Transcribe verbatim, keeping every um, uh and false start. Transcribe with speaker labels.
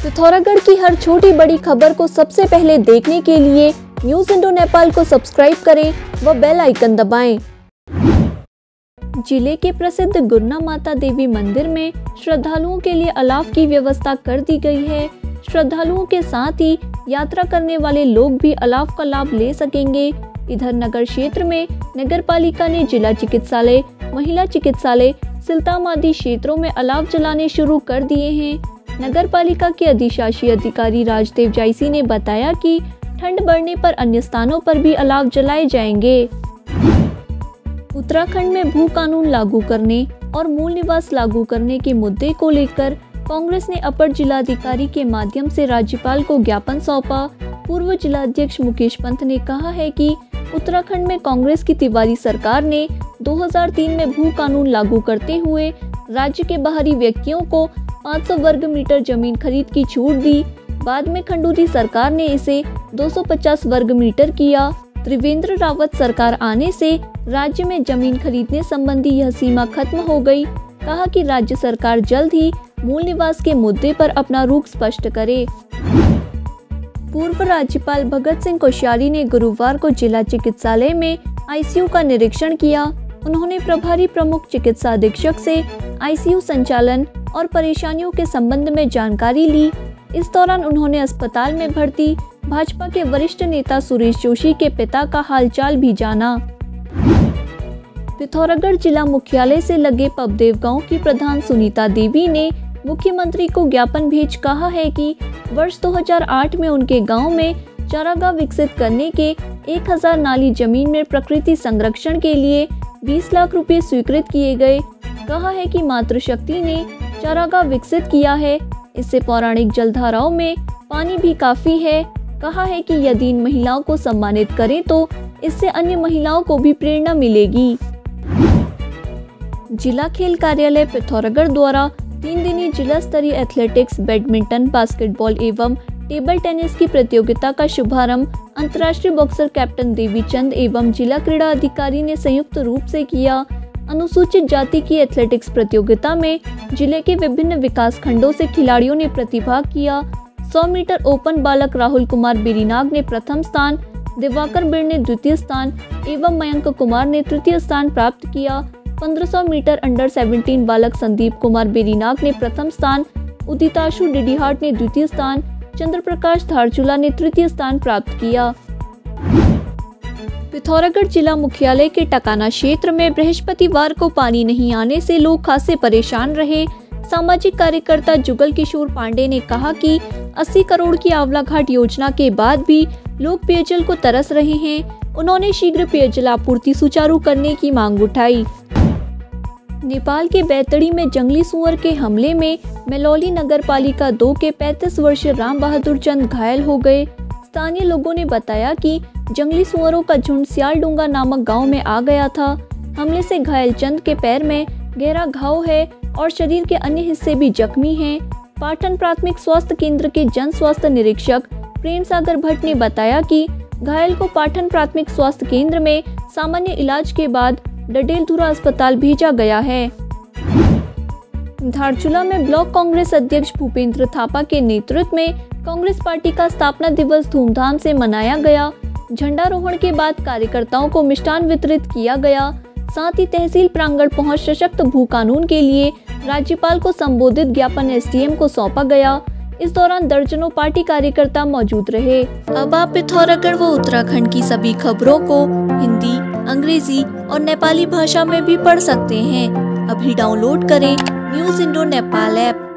Speaker 1: पिथौरागढ़ की हर छोटी बड़ी खबर को सबसे पहले देखने के लिए न्यूज इंडो नेपाल को सब्सक्राइब करें व बेल आइकन दबाएं। जिले के प्रसिद्ध गुरना माता देवी मंदिर में श्रद्धालुओं के लिए अलाव की व्यवस्था कर दी गई है। श्रद्धालुओं के साथ ही यात्रा करने वाले लोग भी अलाव का लाभ ले सकेंगे। इधर नगर क्षेत्र में नगर पालिका ने जिला चिकित्सालय, महिला चिकित्सालय, सिलताम आदि क्षेत्रों में अलाव जलाने शुरू कर दिए हैं। नगर पालिका के अधिशासी अधिकारी राजदेव जायसी ने बताया कि ठंड बढ़ने पर अन्य स्थानों पर भी अलाव जलाए जाएंगे। उत्तराखंड में भू कानून लागू करने और मूल निवास लागू करने के मुद्दे को लेकर कांग्रेस ने अपर जिलाधिकारी के माध्यम से राज्यपाल को ज्ञापन सौंपा। पूर्व जिलाध्यक्ष मुकेश पंत ने कहा है कि उत्तराखंड में कांग्रेस की तिवारी सरकार ने दो हज़ार तीन में भू कानून लागू करते हुए राज्य के बाहरी व्यक्तियों को पाँच सौ वर्ग मीटर जमीन खरीद की छूट दी। बाद में खंडूरी सरकार ने इसे दो सौ पचास वर्ग मीटर किया। त्रिवेंद्र रावत सरकार आने से राज्य में जमीन खरीदने संबंधी यह सीमा खत्म हो गई। कहा कि राज्य सरकार जल्द ही मूल निवास के मुद्दे पर अपना रुख स्पष्ट करे। पूर्व राज्यपाल भगत सिंह कोश्यारी ने गुरुवार को जिला चिकित्सालय में आईसीयू का निरीक्षण किया। उन्होंने प्रभारी प्रमुख चिकित्सा अधीक्षक से आईसीयू संचालन और परेशानियों के संबंध में जानकारी ली। इस दौरान उन्होंने अस्पताल में भर्ती भाजपा के वरिष्ठ नेता सुरेश जोशी के पिता का हालचाल भी जाना। पिथौरागढ़ जिला मुख्यालय से लगे पबदेव गांव की प्रधान सुनीता देवी ने मुख्यमंत्री को ज्ञापन भेज कहा है कि वर्ष दो हज़ार आठ में उनके गांव में चारागाह विकसित करने के एक हज़ार नाली जमीन में प्रकृति संरक्षण के लिए बीस लाख रुपए स्वीकृत किए गए। कहा है कि मातृशक्ति ने चारागाह विकसित किया है। इससे पौराणिक जलधाराओं में पानी भी काफी है। कहा है कि यदि इन महिलाओं को सम्मानित करें तो इससे अन्य महिलाओं को भी प्रेरणा मिलेगी। जिला खेल कार्यालय पिथौरागढ़ द्वारा तीन दिनी जिला स्तरीय एथलेटिक्स, बैडमिंटन, बास्केटबॉल एवं टेबल टेनिस की प्रतियोगिता का शुभारंभ अंतर्राष्ट्रीय बॉक्सर कैप्टन देवीचंद एवं जिला क्रीड़ा अधिकारी ने संयुक्त रूप से किया। अनुसूचित जाति की एथलेटिक्स प्रतियोगिता में जिले के विभिन्न विकास खंडों से खिलाड़ियों ने प्रतिभाग किया। सौ मीटर ओपन बालक राहुल कुमार बेरीनाग ने प्रथम स्थान, दिवाकर बिड़ ने द्वितीय स्थान एवं मयंक कुमार ने तृतीय स्थान प्राप्त किया। पंद्रह सौ मीटर अंडर सत्रह बालक संदीप कुमार बेरीनाग ने प्रथम स्थान, उदिताशु डिडीहाट ने द्वितीय स्थान, चंद्र प्रकाश धारचूला ने तृतीय स्थान प्राप्त किया। पिथौरागढ़ जिला मुख्यालय के टकाना क्षेत्र में बृहस्पतिवार को पानी नहीं आने से लोग खासे परेशान रहे। सामाजिक कार्यकर्ता जुगल किशोर पांडे ने कहा कि अस्सी करोड़ की आंवला घाट योजना के बाद भी लोग पेयजल को तरस रहे हैं। उन्होंने शीघ्र पेयजल आपूर्ति सुचारू करने की मांग उठाई। नेपाल के बैतडी में जंगली सुअर के हमले में मेलौली नगर पालिका दो के पैंतीस वर्षीय राम बहादुर चंद घायल हो गए। स्थानीय लोगों ने बताया कि जंगली सुअरों का झुंड सियालडूंगा नामक गांव में आ गया था। हमले से घायल चंद के पैर में गहरा घाव है और शरीर के अन्य हिस्से भी जख्मी हैं। पाटन प्राथमिक स्वास्थ्य केंद्र के जन स्वास्थ्य निरीक्षक प्रेम सागर भट्ट ने बताया कि घायल को पाटन प्राथमिक स्वास्थ्य केंद्र में सामान्य इलाज के बाद डडेलधुरा अस्पताल भेजा गया है। धारचूला में ब्लॉक कांग्रेस अध्यक्ष भूपेंद्र थापा के नेतृत्व में कांग्रेस पार्टी का स्थापना दिवस धूमधाम से मनाया गया। झंडारोहण के बाद कार्यकर्ताओं को मिष्ठान वितरित किया गया। साथ ही तहसील प्रांगण पहुंच सशक्त भू कानून के लिए राज्यपाल को संबोधित ज्ञापन एसडीएम को सौंपा गया। इस दौरान दर्जनों पार्टी कार्यकर्ता मौजूद रहे। अब आप पिथौरागढ़ व उत्तराखंड की सभी खबरों को हिंदी, अंग्रेजी और नेपाली भाषा में भी पढ़ सकते हैं। अभी डाउनलोड करें न्यूज इंडो नेपाल ऐप।